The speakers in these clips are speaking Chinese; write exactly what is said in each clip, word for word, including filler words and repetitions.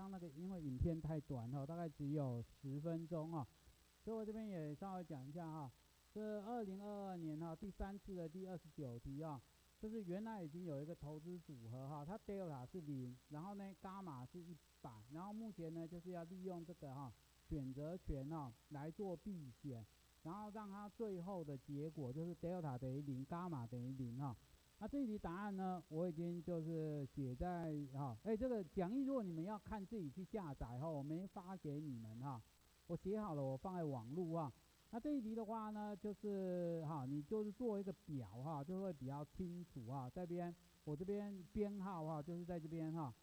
刚刚那个因为影片太短哈，大概只有十分钟哈，所以我这边也稍微讲一下哈。这二零二二年哈第三次的第二十九题啊，就是原来已经有一个投资组合哈，它 delta 是零，然后呢伽马是一百，然后目前呢就是要利用这个哈选择权哈来做避险，然后让它最后的结果就是 delta 等于零，伽马等于零哈。那这一题答案呢，我已经就是写在哈，哎，这个讲义如果你们要看自己去下载哈，我没发给你们哈，我写好了，我放在网路啊。那这一题的话呢，就是哈，你就是做一个表哈，就会比较清楚哈。这边我这边编号哈，就是在这边哈，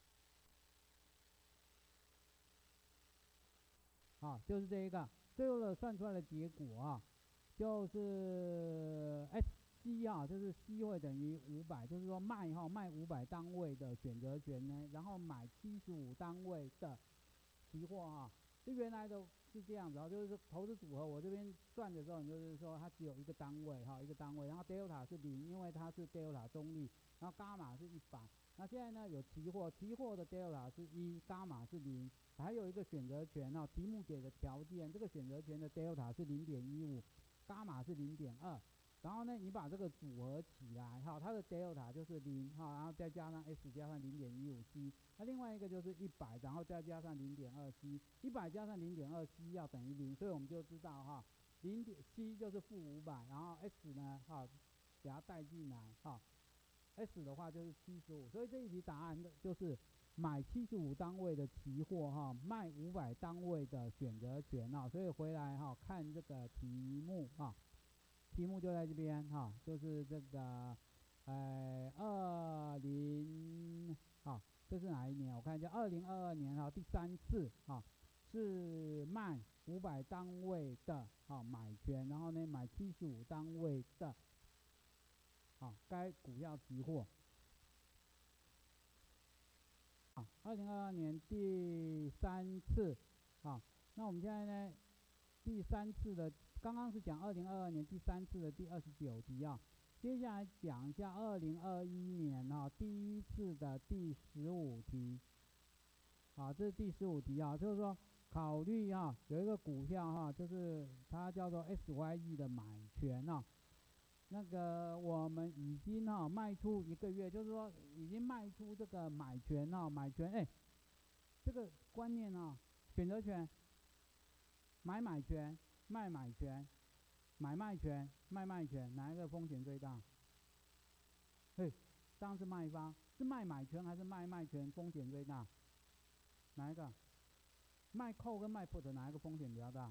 啊，就是这一个最后的算出来的结果啊，就是 S C 啊，就是 C 会等于五百，就是说卖哈卖五百单位的选择权呢，然后买七十五单位的期货哈。就原来的是这样子啊，就是投资组合，我这边算的时候，就是说它只有一个单位哈，一个单位，然后 delta 是零，因为它是 delta 中立，然后伽马是一百。那现在呢有期货，期货的 delta 是一，伽马是零，还有一个选择权哈，题目给的条件，这个选择权的 delta 是零点一五，伽马是零点二。然后呢，你把这个组合起来哈，它的 delta 就是零哈，然后再加上 s 加上零点一五 c， 那另外一个就是一百，然后再加上零点二 c， 一百加上零点二 c 要等于零，所以我们就知道哈，零点 c 就是负五百，然后 s 呢哈，给它带进来哈 ，s 的话就是七十五，所以这一题答案就是买七十五单位的期货哈，卖五百单位的选择权啊，所以回来哈看这个题目啊。题目就在这边哈，就是这个，呃，二零啊，这是哪一年？我看一下，二零二二年哈，第三次啊，是卖五百单位的啊买权，然后呢买七十五单位的啊该股票期货。啊，二零二二年第三次啊，那我们现在呢第三次的。刚刚是讲二零二二年第三次的第二十九题啊，接下来讲一下二零二一年啊第一次的第十五题，啊，这是第十五题啊，就是说考虑啊有一个股票哈、啊，就是它叫做 S Y E 的买权啊，那个我们已经哈、啊、卖出一个月，就是说已经卖出这个买权啊，买权哎，这个观念啊，选择权，买买权。卖买权、买卖权、卖卖权，哪一个风险最大？嘿，当然是卖方，是卖买权还是卖卖权风险最大？哪一个？卖 call 跟卖 put 哪一个风险比较大？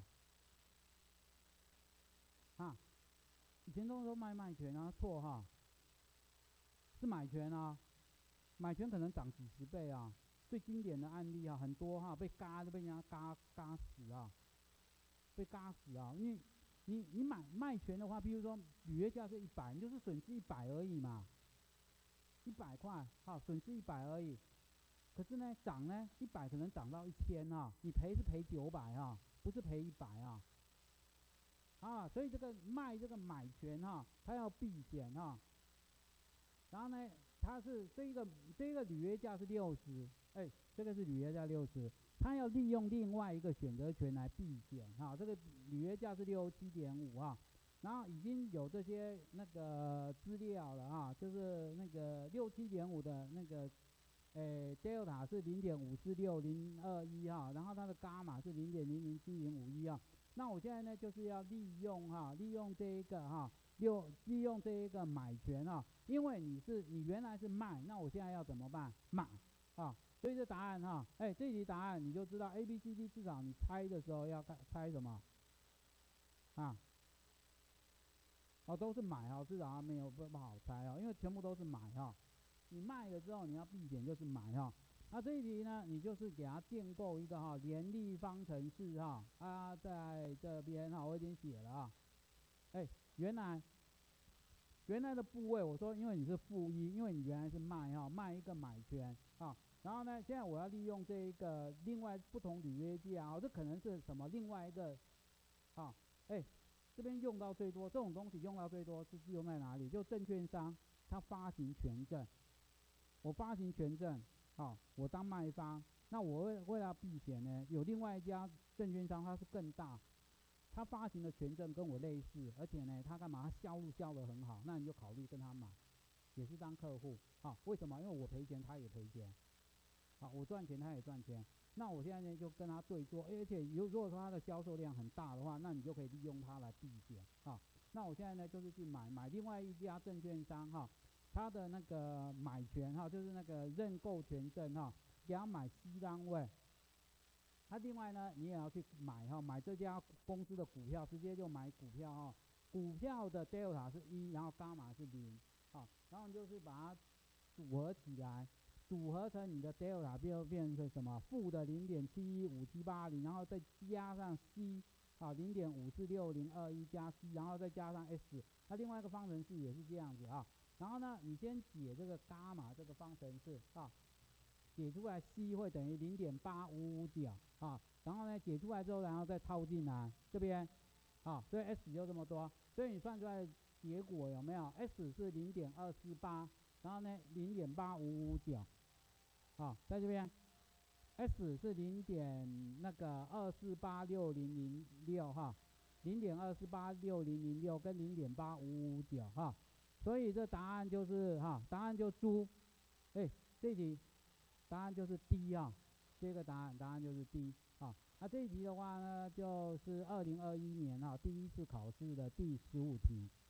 啊，以前都说卖卖权啊，错哈，是买权啊，买权可能涨几十倍啊，最经典的案例啊，很多哈，被嘎就被人家嘎嘎死啊。被嘎死啊！因为你你买卖权的话，比如说履约价是一百，你就是损失一百而已嘛，一百块，好，损失一百而已。可是呢，涨呢，一百可能涨到一千啊，你赔是赔九百啊，不是赔一百啊。啊，所以这个卖这个买权哈、啊，它要避险哈。然后呢，它是这一个这一个履约价是六十，哎，这个是履约价六十。他要利用另外一个选择权来避险哈，这个履约价是六七点五啊，然后已经有这些那个资料了啊，就是那个六七点五的那个，诶 delta 是零点五四六零二一哈，然后它的伽马是零点零零七零五一啊，那我现在呢就是要利用哈，利用这一个哈，六利用这一个买权啊，因为你是你原来是卖，那我现在要怎么办？买啊。所以这答案哈，哎，这题答案你就知道 A B C D， 至少你猜的时候要看猜什么啊？哦，都是买哈，至少它没有不不好猜哦，因为全部都是买哈。你卖了之后你要避险就是买哈。那这一题呢，你就是给它建构一个哈联立方程式哈，啊，在这边哈我已经写了啊。哎，原来原来的部位我说，因为你是负一，因为你原来是卖哈，卖一个买权啊。然后呢，现在我要利用这一个另外不同履约价啊，这可能是什么另外一个啊？哎，这边用到最多这种东西用到最多是用在哪里？就证券商他发行权证，我发行权证， 好，我当卖方，那我为为了避险呢，有另外一家证券商，它是更大，它发行的权证跟我类似，而且呢，它干嘛？它销路销得很好，那你就考虑跟他买，也是当客户。好，为什么？因为我赔钱，他也赔钱。好，我赚钱，他也赚钱。那我现在呢就跟他对做，而且如如果说他的销售量很大的话，那你就可以利用它来避险啊。那我现在呢就是去买买另外一家证券商哈，他的那个买权哈，就是那个认购权证哈，给他买 C 单位。那另外呢，你也要去买哈，买这家公司的股票，直接就买股票哈。股票的 delta 是一，然后伽马是零，好，然后你就是把它组合起来。组合成你的 delta 就变成什么？负的零点七一五七八零，然后再加上 c， 啊零点五四六零二一加 c， 然后再加上 s， 那另外一个方程式也是这样子啊。然后呢，你先解这个伽马这个方程式啊，解出来 c 会等于零点八五五九啊，然后呢解出来之后，然后再套进来这边，啊，所以 s 就这么多，所以你算出来的结果有没有 ？s 是零点二四八，然后呢零点八五五九。好，在这边 ，S 是零点那个二四八六零零六哈，零点二四八六零零六跟零点八五五九哈，所以这答案就是哈，答案就猪，哎，这题答案就是 D 啊，这个答案答案就是 D 啊。那这一题的话呢，就是二零二一年啊第一次考试的第十五题。